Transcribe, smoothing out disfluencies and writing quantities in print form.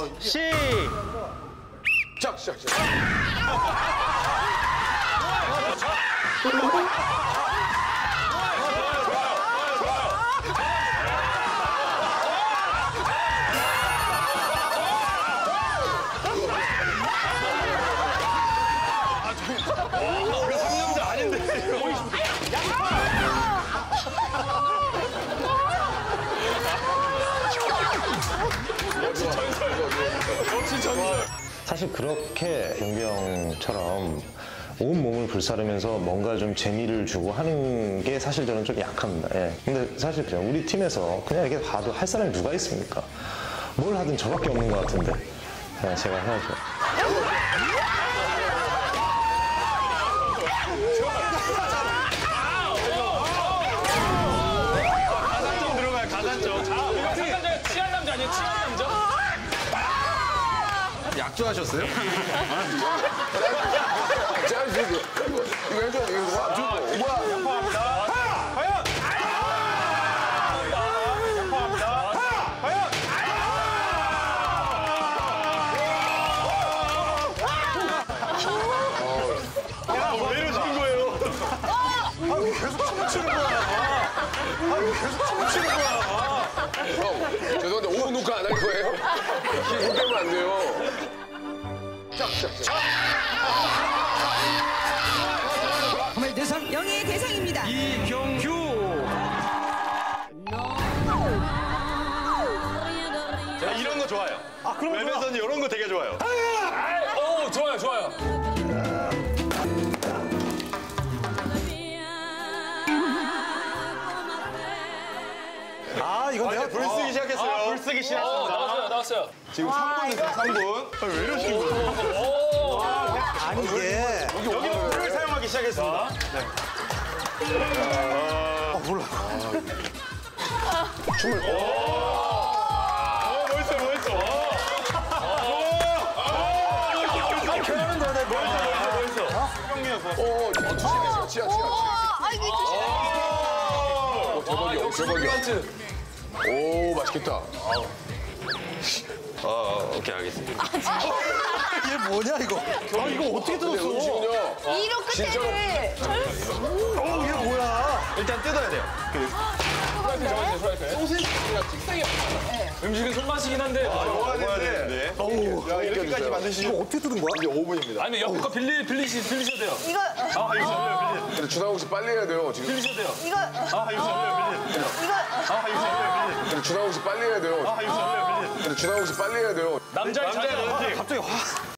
시작. 우리 상남자 아닌데. 역시 전설. 사실 그렇게 경비 형처럼 온몸을 불사르면서 뭔가 좀 재미를 주고 하는 게 사실 저는 좀 약합니다. 예. 근데 사실 그냥 우리 팀에서 그냥 이렇게 봐도 할 사람이 누가 있습니까? 뭘 하든 저밖에 없는 것 같은데. 예, 제가 해야죠. 가산점 들어가요, 가산점. 상남자가 취한 남자 아니에요, 취한 남자? 약조하셨어요? 자, 이거 해줘. 이거 와, 뭐야? 과연! 과연! 왜 이러시는 거예요? 계속 춤을 추는 거야. 형, 죄송한데 오후 녹화 안 할 거예요? 힘 빼면 안 돼요. 짝. 오늘 누석 영예의 대상입니다. 이경규. 제가 이런 거 좋아요. 아, 그럼 웹에서는 이런 거 되게 좋아요. 오, 좋아요. 아, 이건 내가 불 쓰기 시작했어요. 불 쓰기 시작했습니다. 나왔어요. 지금 3분 있어요, 3분. 왜 이러시는 거예요? 아니, 이게. 여기 불을 사용하기 시작했습니다. 몰라. 춤을. 멋있어. 투심했어. 치아. 대박이야. 오, 맛있겠다. 오케이, 알겠습니다. 이게 뭐냐, 이거? 아, 이거 어떻게 뜯었어? 음식은요. 이로 끝에를 이게 뭐야? 일단 뜯어야 돼요. 소시지 음식은 손맛이긴 한데. 먹어야 되는데. 야, 이렇게까지 만드시죠? 이거 어떻게 뜯은 거야? 이제 5분입니다. 아니, 옆에 거 빌리셔도 돼요. 이거 근데 준하고 씨 빨리 해야 돼요, 지금. 빌리셔도 돼요. 이거 근데 준하고 씨 빨리 해야 돼요. 근데 준하고 씨 빨리 해야 돼요. 남자의 자세. 갑자기 화.